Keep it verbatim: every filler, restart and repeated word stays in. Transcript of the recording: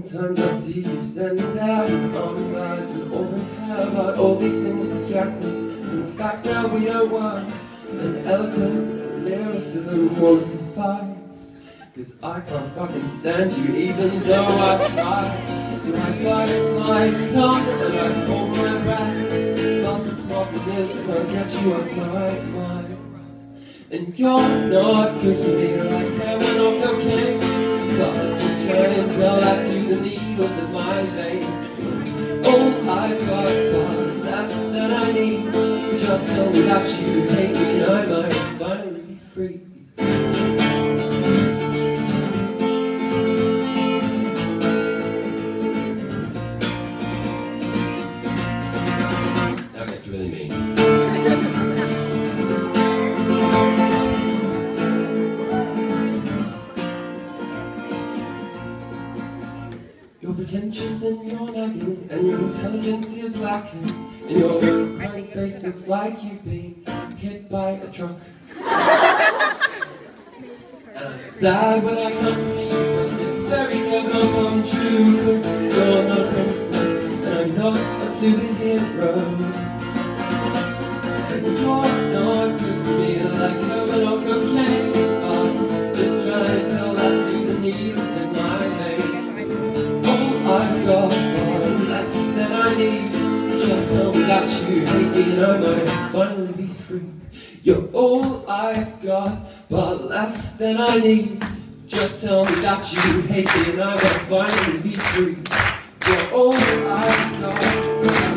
Sometimes I see you standing there with arms eyes and open hair, but all these things distract me from the fact that we don't work. And eloquent lyricism won't suffice, cause I can't fucking stand you even though I try. Do I bite my tongue and I hold my breath? But the problem is I can't get you off my mind. And you're not good for me like heroin or cocaine, but just try and tell that to the needles in my veins. All I've got but less than I need. Just tell me that you hate me and I might finally be free. That gets really mean. You're pretentious and you're nagging, and your intelligence is lacking, and your crying face looks like you've been hit by a truck. And I'm sad when I can't see you, but this fairy tale can't come true, cause you're not a princess, and I'm not a superhero. And you're not good for me like heroin or cocaine, but just trying to tell that to the needles in my veins. I've got far less than I need. Just tell me that you hate me and I might finally be free. You're all I've got, but less than I need. Just tell me that you hate me and I might finally be free. You're all I've got, but